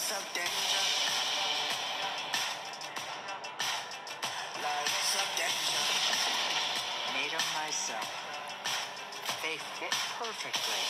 what's up, danger? Like, what's up, danger? Made them myself. They fit perfectly.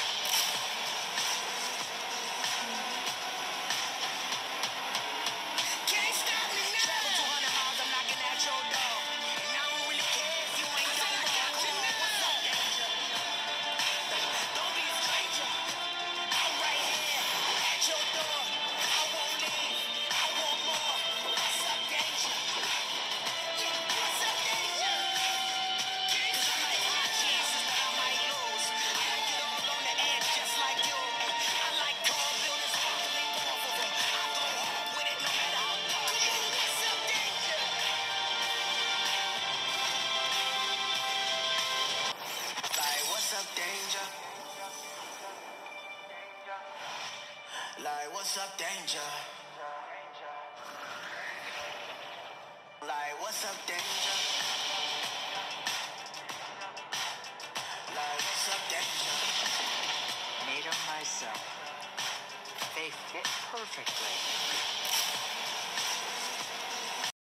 Can't stop me now. Travel 200 miles, I'm knocking at your door. And I don't really care if you ain't done wrong. What's up, danger? Don't be a stranger. I'm right here at your door. I won't leave. I want more. What's up, danger? Yeah, what's up, danger? 'Cause I might have chances that I might lose. I like it all on the edge, just like you. I like tall buildings, sparkling off of them. I go hard with it, no matter how dark. What's up, danger? Like, what's up, danger? Like, what's up, danger? Like, what's up, danger? Like, what's up, danger? Made them myself. They fit perfectly.